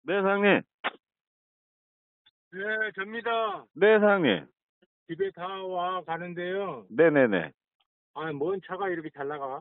네, 사장님. 네, 접니다. 네, 사장님. 집에 다 와 가는데요. 네네네. 아, 뭔 차가 이렇게 잘 나가?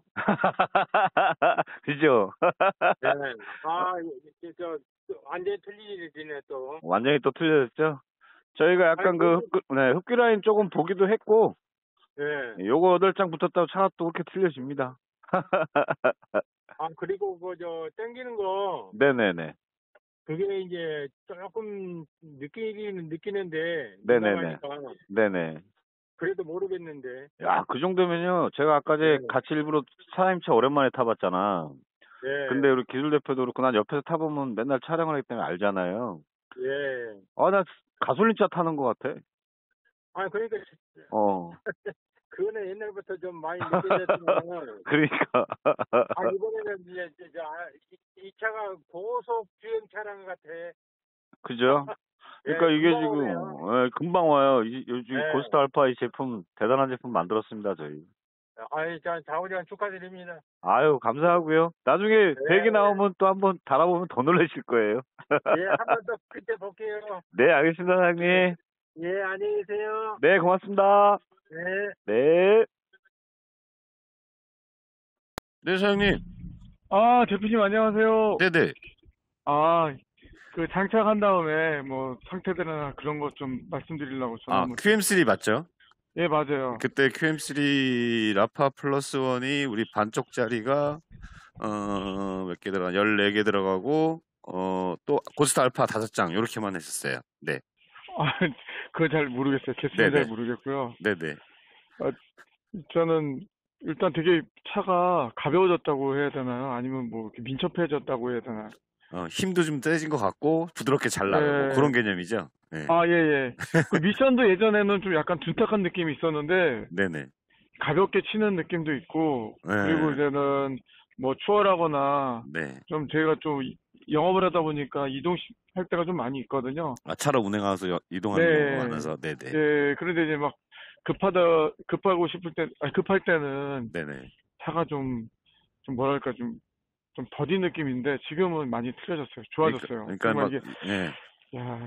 그죠? 네. 아, 완전히 틀린 일이네, 또. 완전히 또 틀려졌죠? 저희가 아니, 약간 그 흡기 라인 조금 보기도 했고, 네. 요거 8장 붙었다고 차가 또 그렇게 틀려집니다. 아, 그리고 땡기는 거, 네네네. 그게 이제 조금 느끼는데, 네네네. 민감하니까. 네네. 그래도 모르겠는데. 야, 그 정도면요. 제가 아까 네. 같이 일부러 사장님 차 오랜만에 타봤잖아. 근데 네. 우리 기술 대표도 그렇고 난 옆에서 타보면 맨날 촬영을 하기 때문에 알잖아요. 예. 나 가솔린 차 타는 것 같아. 아, 그러니까, 어. 그거는 옛날부터 좀 많이 느껴졌지만, 그러니까. 이번에는 이제, 이 차가 고속 주행 차량 같아. 그죠? 그러니까 예, 이게 금방 지금 오네요. 금방 와요. 요즘 고스트 예. 알파 이 제품 대단한 제품 만들었습니다, 저희. 좌우장 축하드립니다. 아유, 감사하고요. 나중에 배기 예, 나오면 또 한번 달아보면 더 놀라실 거예요. 예, 한 번 더 그때 볼게요. 네, 알겠습니다, 사장님. 예, 안녕히 계세요. 네, 고맙습니다. 네. 네. 네, 사장님. 아, 대표님 안녕하세요. 네네. 아, 그 장착한 다음에 뭐 상태들이나 그런 것 좀 말씀드리려고 전화 아, 한번 QM3 맞죠? 예, 맞아요. 그때 QM3 라파 플러스 원이 우리 반쪽짜리가 몇 개 들어가, 14개 들어가고, 또 고스트 알파 5장, 요렇게만 했었어요. 네. 아, 그거 잘 모르겠어요. 개수는 잘 네네. 모르겠고요. 네네. 아, 저는 일단 되게 차가 가벼워졌다고 해야 되나요? 아니면 뭐 이렇게 민첩해졌다고 해야 되나요? 힘도 좀 세진 것 같고, 부드럽게 잘 나가고, 예. 그런 개념이죠. 네. 아, 예, 예. 그 미션도 예전에는 좀 약간 둔탁한 느낌이 있었는데, 네네. 가볍게 치는 느낌도 있고, 그리고 네. 이제는 뭐 추월하거나, 네. 좀 저희가 좀 영업을 하다 보니까 이동할 때가 좀 많이 있거든요. 차로 운행하면서 이동하는 경우가 네. 많아서, 네네. 예, 그런데 이제 막 급하고 싶을 때, 아니, 급할 때는 네네. 차가 좀 뭐랄까, 좀 더딘 느낌인데, 지금은 많이 틀려졌어요. 좋아졌어요. 그러니까 정말 막, 이게, 예. 야,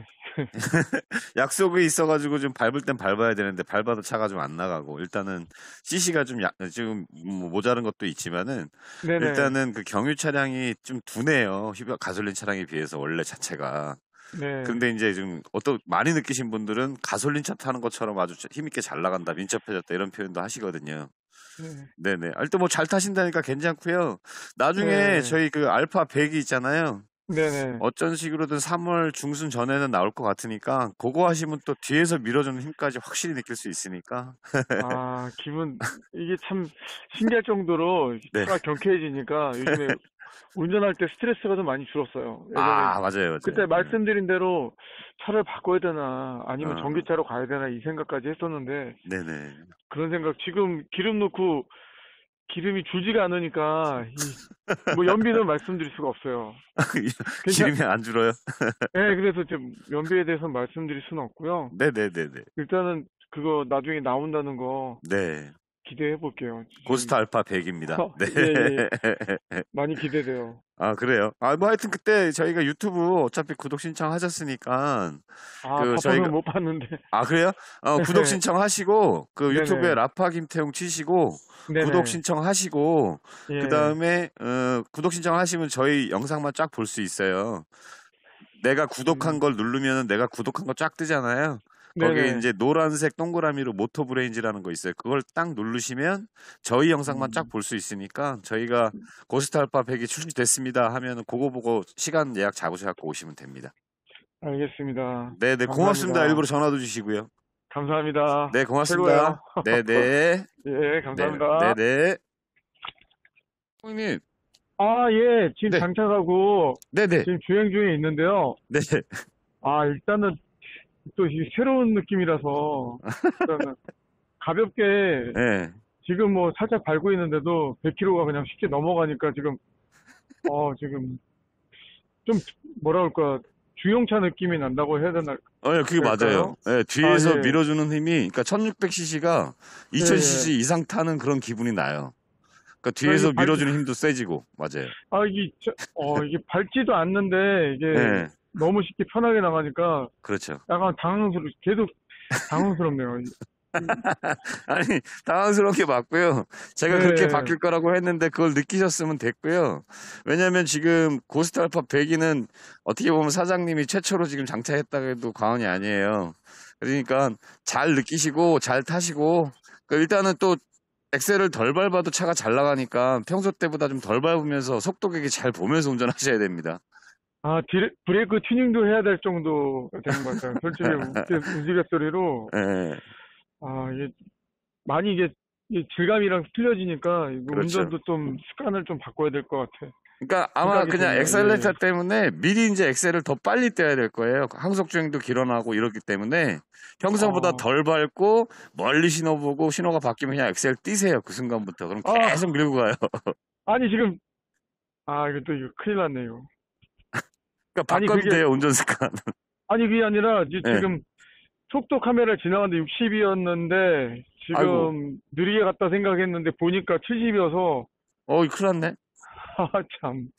약속이 있어가지고 좀 밟을 땐 밟아야 되는데 밟아도 차가 좀 안 나가고 일단은 CC가 좀 지금 뭐 모자란 것도 있지만은 네네. 일단은 그 경유 차량이 좀 둔해요. 가솔린 차량에 비해서 원래 자체가. 네. 근데 이제 좀 많이 느끼신 분들은 가솔린 차 타는 것처럼 아주 힘있게 잘 나간다, 민첩해졌다 이런 표현도 하시거든요. 네. 네네. 일단 뭐 잘 타신다니까 괜찮고요. 나중에 네. 저희 그 알파 100이 있잖아요. 네네. 어쩐 식으로든 3월 중순 전에는 나올 것 같으니까 그거 하시면 또 뒤에서 밀어주는 힘까지 확실히 느낄 수 있으니까. 아, 이게 참 신기할 정도로 네. 차가 경쾌해지니까 요즘에 운전할 때 스트레스가 좀 많이 줄었어요. 예전에 맞아요, 그때 맞아요. 말씀드린 대로 차를 바꿔야 되나 아니면 어, 전기차로 가야 되나 이 생각까지 했었는데 네네. 그런 생각 지금 기름 넣고 기름이 줄지가 않으니까 뭐 연비는 말씀드릴 수가 없어요. 괜찮, 기름이 안 줄어요? 예, 그래서 좀 연비에 대해서 말씀드릴 수는 없고요. 네네네네. 일단은 그거 나중에 나온다는 거 네. 기대해 볼게요. 고스트 알파 100입니다. 네. 예, 예. 많이 기대돼요. 그래요. 뭐 하여튼 그때 저희가 유튜브 어차피 구독 신청하셨으니까, 아, 바빠서 못 봤는데. 그래요? 구독 신청하시고, 그 유튜브에 네네. 라파 김태용 치시고, 구독 네네. 신청하시고, 그 예. 다음에, 구독 신청하시면 저희 영상만 쫙 볼 수 있어요. 내가 구독한 음. 걸 누르면은 내가 구독한 거 쫙 뜨잖아요. 거기에 네네. 이제 노란색 동그라미로 모토브레인즈라는 거 있어요. 그걸 딱 누르시면 저희 영상만 쫙 음. 볼 수 있으니까 저희가 고스트 알파 100이 출시됐습니다 하면은 그거 보고 시간 예약 잡으셔갖고 오시면 됩니다. 알겠습니다. 네네, 고맙습니다. 감사합니다. 일부러 전화도 주시고요. 감사합니다. 네, 고맙습니다. 최고예요. 네네. 예, 네, 감사합니다. 네네. 형님, 아, 예. 지금 네, 장착하고 네네, 지금 주행 중에 있는데요. 네. 일단은 또 이 새로운 느낌이라서 일단은 가볍게 네. 지금 뭐 살짝 밟고 있는데도 100km가 그냥 쉽게 넘어가니까 지금 좀 뭐라 그럴까 중형차 느낌이 난다고 해야 되나 그게 맞아요. 될까요? 예, 아, 뒤에서 예. 밀어주는 힘이, 그러니까 1600cc가 예, 예. 2000cc 이상 타는 그런 기분이 나요. 그러니까 이게 뒤에서 밀어주는 힘도 세지고, 맞아요. 이게 밟지도 않는데, 이게, 예, 너무 쉽게 편하게 나가니까 그렇죠. 약간 계속 당황스럽네요. 아니, 당황스러운 게 맞고요. 제가 그렇게 네. 바뀔 거라고 했는데 그걸 느끼셨으면 됐고요. 왜냐면 지금 고스트 알파 100기는 어떻게 보면 사장님이 최초로 지금 장착했다고 해도 과언이 아니에요. 그러니까 잘 느끼시고 잘 타시고 일단은 또 엑셀을 덜 밟아도 차가 잘 나가니까 평소 때보다 좀 덜 밟으면서 속도 계기 잘 보면서 운전하셔야 됩니다. 아, 브레이크 튜닝도 해야 될 정도 되는 것 같아요. 솔직히 우스갯소리로, 예, 아, 이게, 많이 이게 질감이랑 틀려지니까, 이거 그렇죠. 운전도 좀 습관을 좀 바꿔야 될 것 같아. 그러니까 아마 생각이 그냥 드네요. 예, 엑셀레이터 때문에 미리 이제 엑셀을 더 빨리 떼야 될 거예요. 항속 주행도 길어나고 이렇기 때문에 평소보다 어, 덜 밟고 멀리 신호보고 신호가 바뀌면 그냥 엑셀 띄세요. 그 순간부터. 그럼 계속 아, 밀고 가요. 아니, 지금, 이거 큰일 났네요. 그러니까 아니, 바꿔도 그게, 돼요. 운전 습관. 아니, 그게 아니라, 예. 지금, 속도 카메라 지나갔는데 60이었는데, 아이고. 지금, 느리게 갔다 생각했는데, 보니까 70이어서, 큰일 났네. 아, 참.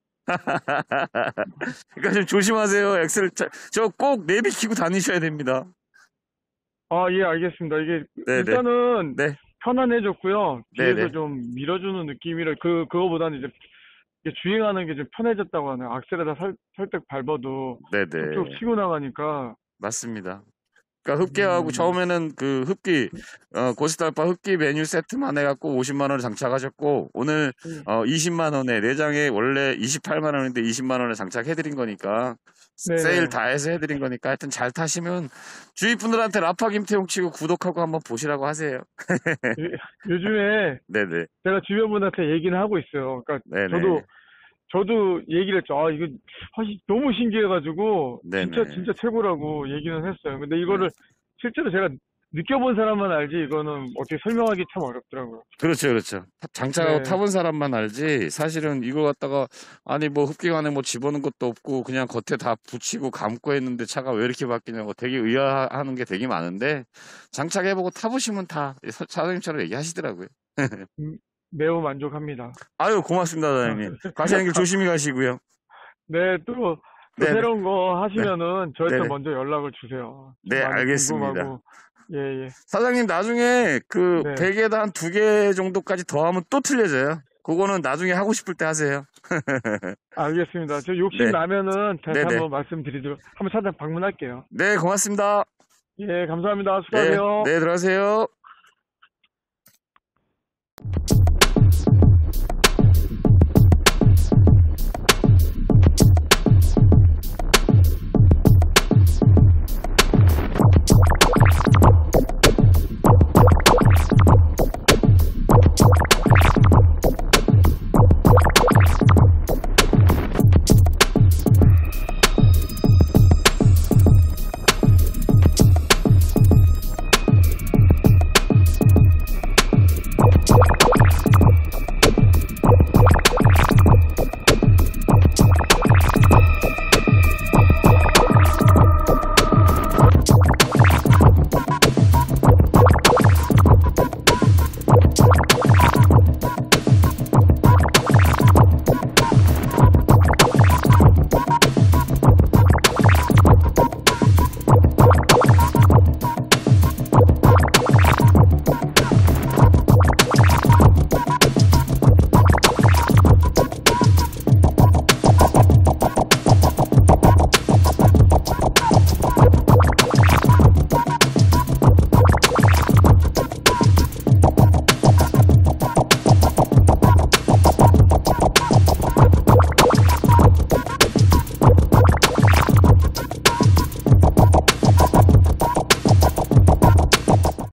그러니까 좀 조심하세요. 엑셀 저 꼭 내비 키고 다니셔야 됩니다. 아, 예, 알겠습니다. 이게, 네네. 일단은, 네. 편안해졌고요. 뒤에서 네네. 좀 밀어주는 느낌이라, 그거보다는 이제, 이게 주행하는 게 좀 편해졌다고 하네요. 악셀에다 살짝 밟아도, 쭉쭉 네네. 치고 나가니까, 맞습니다. 그러니까 흡기하고 음, 처음에는 그 흡기 고스tal파 흡기 메뉴 세트만 해갖고 50만 원을 장착하셨고 오늘 음, 20만 원에 내장에 원래 28만 원인데 20만 원에 장착해드린 거니까 세일 네네. 다 해서 해드린 거니까 하여튼 잘 타시면 주위 분들한테 라파 김태용 치고 구독하고 한번 보시라고 하세요. 요- 요즘에 네네. 제가 주변 분한테 얘기는 하고 있어요. 그러니까 네네. 저도 얘기를 했죠. 이거 너무 신기해가지고 네네. 진짜 최고라고 얘기는 했어요. 근데 네. 이거를 실제로 제가 느껴본 사람만 알지 이거는 어떻게 설명하기 참 어렵더라고요. 그렇죠, 그렇죠. 장착하고 네, 타본 사람만 알지. 사실은 이걸 갖다가 아니 뭐 흡기관에 뭐 집어넣은 것도 없고 그냥 겉에 다 붙이고 감고 했는데 차가 왜 이렇게 바뀌냐고 되게 의아하는 게 되게 많은데 장착해보고 타보시면 다 사장님처럼 얘기하시더라고요. 음, 매우 만족합니다. 아유 고맙습니다, 사장님. 가시는 길 조심히 가시고요. 네, 또 네네. 새로운 거 네. 하시면은 저한테 네네. 먼저 연락을 주세요. 좀 네, 많이 알겠습니다. 궁금하고, 예, 예. 사장님 나중에 그 네, 베개에다 한 2개 정도까지 더하면 또 틀려져요. 그거는 나중에 하고 싶을 때 하세요. 알겠습니다. 저 욕심 네. 나면은 다시 네네. 한번 한번 찾아 방문할게요. 네, 고맙습니다. 예, 감사합니다. 네, 수고하세요. 네, 들어가세요.